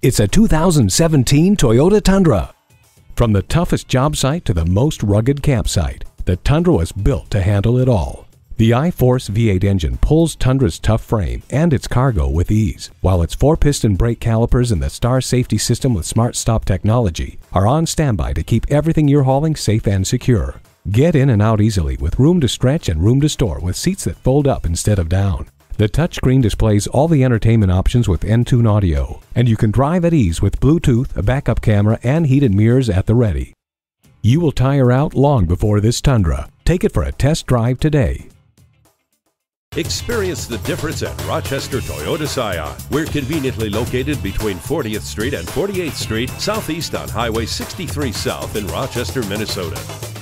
It's a 2017 Toyota Tundra. From the toughest job site to the most rugged campsite, the Tundra was built to handle it all. The I-Force V8 engine pulls Tundra's tough frame and its cargo with ease, while its 4-piston brake calipers and the Star safety system with Smart Stop technology are on standby to keep everything you're hauling safe and secure. Get in and out easily with room to stretch and room to store with seats that fold up instead of down. The touchscreen displays all the entertainment options with Entune audio, and you can drive at ease with Bluetooth, a backup camera, and heated mirrors at the ready. You will tire out long before this Tundra. Take it for a test drive today. Experience the difference at Rochester Toyota Scion. We're conveniently located between 40th Street and 48th Street, southeast on Highway 63 South in Rochester, Minnesota.